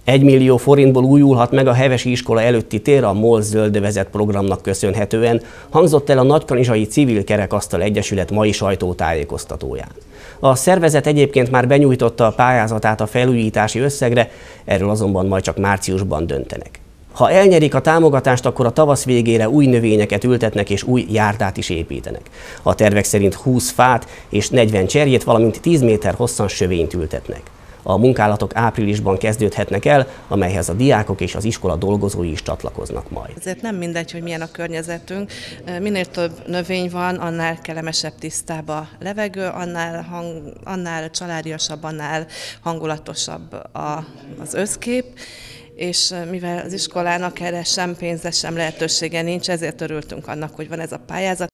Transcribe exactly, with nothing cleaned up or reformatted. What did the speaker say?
egy millió forintból újulhat meg a Hevesi iskola előtti tér a MOL Zöldövezet programnak köszönhetően, hangzott el a Nagykanizsai Civil Kerekasztal Egyesület mai sajtótájékoztatóján. A szervezet egyébként már benyújtotta a pályázatát a felújítási összegre, erről azonban majd csak márciusban döntenek. Ha elnyerik a támogatást, akkor a tavasz végére új növényeket ültetnek és új járdát is építenek. A tervek szerint húsz fát és negyven cserjét, valamint tíz méter hosszan sövényt ültetnek. A munkálatok áprilisban kezdődhetnek el, amelyhez a diákok és az iskola dolgozói is csatlakoznak majd. Ezért nem mindegy, hogy milyen a környezetünk. Minél több növény van, annál kellemesebb, tisztább a levegő, annál, hang, annál családiasabb, annál hangulatosabb a, az összkép. És mivel az iskolának erre sem pénze, sem lehetősége nincs, ezért örültünk annak, hogy van ez a pályázat.